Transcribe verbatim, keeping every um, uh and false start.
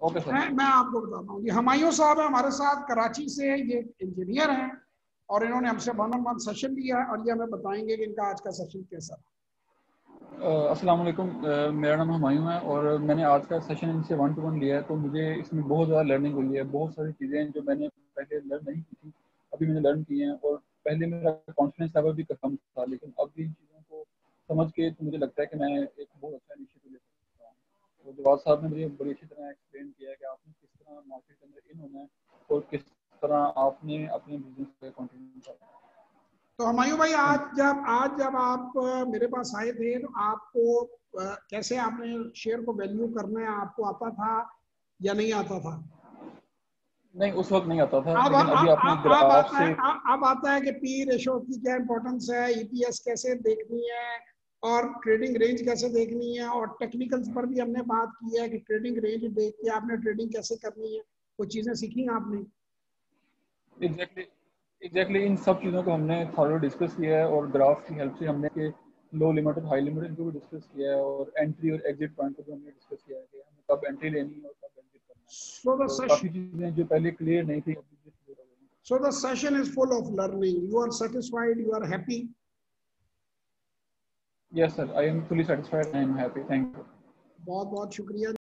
Okay sir. मैं मैं आपको बताता हूँ, ये हुमायूं साहब है हमारे साथ, कराची से, ये इंजीनियर हैं और इन्होंने हमसे वन ऑन वन सेशन लिया है और ये हमें बताएंगे कि इनका आज का सेशन कैसा रहा। अस्सलाम वालेकुम, मेरा नाम हुमायूं है और मैंने आज का सेशन इनसे वन टू वन लिया है, तो मुझे इसमें बहुत ज़्यादा लर्निंग हुई है। बहुत सारी चीज़ें हैं जो मैंने पहले लर्न नहीं की थी, अभी मैंने लर्न की हैं। और पहले मेरा कॉन्फिडेंस लेवल भी कम था, लेकिन अब इन चीज़ों को समझ के तो मुझे लगता है कि मैं एक बहुत अच्छा इनिशिएटिव ले सकता हूँ। तो जवाद साहब ने मुझे बड़ी अच्छी तरह एक्सप्लेन किया है कि आपने किस तरह मार्केट के अंदर इन होना है और किस तरह आपने अपने बिजनेस पे कंटिन्यू करना है। तो हुमायूं भाई, आज जब आज जब आप मेरे पास आए थे तो आपको कैसे आपने शेयर को वैल्यू करना है आपको आता था या नहीं आता था? नहीं, उस वक्त नहीं आता था, अब लेकिन अभी अब आपने अब ग्राफ आता है, से अब आता है कि पी रेशो की क्या इंपॉर्टेंस है, ईपीएस कैसे देखनी है और ट्रेडिंग रेंज कैसे देखनी है, और टेक्निकल्स पर भी हमने बात की है कि ट्रेडिंग रेंज देख के आपने ट्रेडिंग कैसे करनी है, वो चीजें सीखी आपने। एग्जैक्टली एग्जैक्टली इन सब चीज़ों को हमने थॉरो डिस्कस किया है और ग्राफ की हेल्प से हमने कि लो लिमिट और हाई लिमिट इनको भी डिस्कस किया है और एंट्री और एग्जिट पॉइंट को भी हमने डिस्कस किया है कि हमें कब एंट्री लेनी है और कब एग्जिट करना है। सो द तो सेशन काफ़ी चीज़ें जो पहले क्लियर नहीं थी अभी भी क्लियर हो गई। so the session is full of learning. You are satisfied, you are happy. Yes sir, I am fully satisfied, I am happy, thank you. बहुत बहुत शुक्रिया।